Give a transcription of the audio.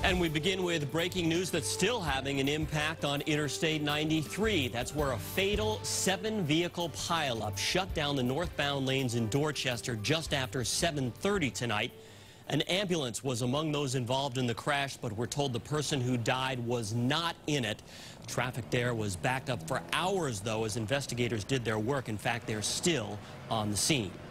And we begin with breaking news that's still having an impact on Interstate 93. That's where a fatal 7-vehicle pileup shut down the northbound lanes in Dorchester just after 7:30 tonight. An ambulance was among those involved in the crash, but we're told the person who died was not in it. Traffic there was backed up for hours, though, as investigators did their work. In fact, they're still on the scene.